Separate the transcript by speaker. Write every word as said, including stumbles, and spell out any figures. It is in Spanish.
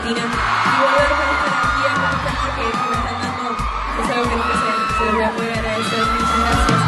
Speaker 1: Argentina y volver con esta energía, con este amor que me están dando, es algo que no sé, se los voy a poder agradecer. Muchas gracias.